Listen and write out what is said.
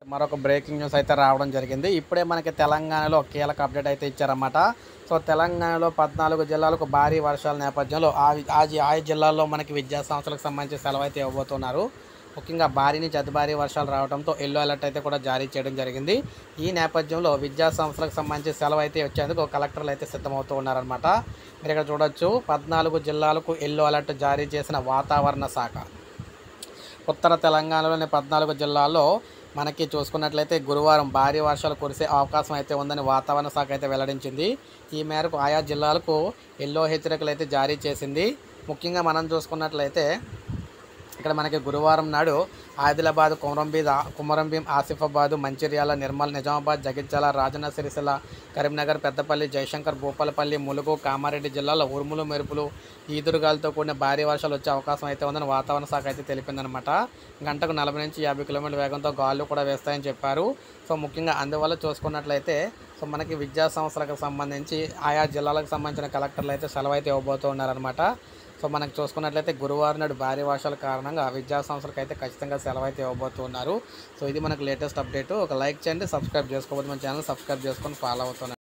మరొక breaking news అయితే రావడం జరిగింది. ఇప్పుడే మనకి తెలంగాణలో కీలక అప్డేట్ అయితే ఇచ్చారన్నమాట. సో తెలంగాణలో 14 జిల్లాలకు భారీ వర్షాల నేపథ్యంలో ఆ జిల్లాల్లో మనకి విద్యా సంస్థలకు సంబంధించి సెలవు అయితే ఇవ్వబోతున్నారు. ముఖ్యంగా భారీ నుంచి అతి భారీ వర్షాలు రావడంతో ఎల్లో అలర్ట్ అయితే కూడా జారీ చేయడం జరిగింది. ఈ నేపథ్యంలో విద్యా సంస్థలకు సంబంధించి సెలవు అయితే వచ్చేందుకు కలెక్టర్లు అయితే సిద్ధమవుతూ ఉన్నారన్నమాట. మీరు ఇక్కడ చూడొచ్చు, 14 జిల్లాలకు ఎల్లో అలర్ట్ జారీ చేసిన వాతావరణ శాఖ. ఉత్తర తెలంగాణలోని 14 జిల్లాల్లో మనకి చూసుకున్నట్లయితే గురువారం భారీ వర్షాలు కురిసే అవకాశం అయితే ఉందని వాతావరణ శాఖ అయితే వెల్లడించింది. ఈ మేరకు ఆయా జిల్లాలకు ఎల్లో హెచ్చరికలు అయితే జారీ చేసింది. ముఖ్యంగా మనం చూసుకున్నట్లయితే ఇక్కడ మనకి గురువారం నాడు ఆదిలాబాద్, కుమరంభీం, ఆసిఫాబాద్, మంచిర్యాల, నిర్మల్, నిజామాబాద్, జగిత్యాల, రాజన్న సిరిసిల్ల, కరీంనగర్, పెద్దపల్లి, జయశంకర్, భూపాలపల్లి, ములుగు, కామారెడ్డి జిల్లాలో ఉరుములు, మెరుపులు, ఈదురుగాలతో కూడిన భారీ వర్షాలు వచ్చే అవకాశం అయితే ఉందని వాతావరణ శాఖ అయితే తెలిపిందనమాట. గంటకు 40 నుంచి 50 కిలోమీటర్ల వేగంతో గాలులు కూడా వేస్తాయని చెప్పారు. సో ముఖ్యంగా అందువల్ల చూసుకున్నట్లయితే సో మనకి విద్యా సంస్థలకు సంబంధించి ఆయా జిల్లాలకు సంబంధించిన కలెక్టర్లు అయితే సెలవు అయితే ఇవ్వబోతూ ఉన్నారనమాట. సో మనకు చూసుకున్నట్లయితే గురువారం నాడు భారీ వర్షాల కారణంగా విద్యా సంస్థలకు అయితే ఖచ్చితంగా సెలవు అయితే ఇవ్వబోతున్నారు. సో ఇది మనకు లేటెస్ట్ అప్డేట్. ఒక లైక్ చేయండి, సబ్స్క్రైబ్ చేసుకోవద్దు, మన ఛానల్ సబ్స్క్రైబ్ చేసుకొని ఫాలో అవుతున్నారు.